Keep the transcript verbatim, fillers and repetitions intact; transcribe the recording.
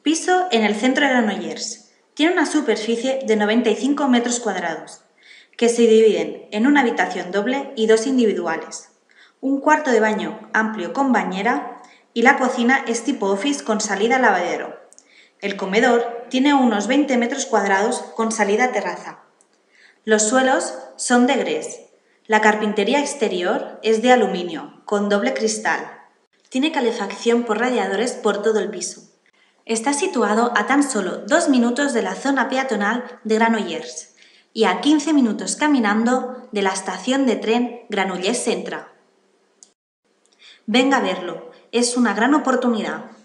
Piso en el centro de Granollers. Tiene una superficie de noventa y cinco metros cuadrados, que se dividen en una habitación doble y dos individuales, un cuarto de baño amplio con bañera y la cocina es tipo office con salida al lavadero. El comedor tiene unos veinte metros cuadrados con salida a terraza. Los suelos son de grés. La carpintería exterior es de aluminio, con doble cristal. Tiene calefacción por radiadores por todo el piso. Está situado a tan solo dos minutos de la zona peatonal de Granollers y a quince minutos caminando de la estación de tren Granollers Centre. Venga a verlo, es una gran oportunidad.